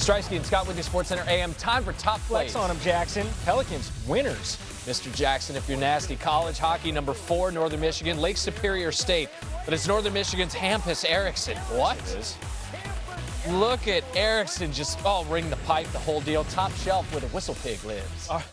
Strysky and Scott with you, SportsCenter AM. Time for top plays. Flex on them, Jackson. Pelicans, winners. Mr. Jackson, if you're nasty. College hockey, number 4, Northern Michigan, Lake Superior State. But it's Northern Michigan's Hampus Eriksson. What? Look at Eriksson just, ring the pipe, the whole deal. Top shelf where the whistle pig lives.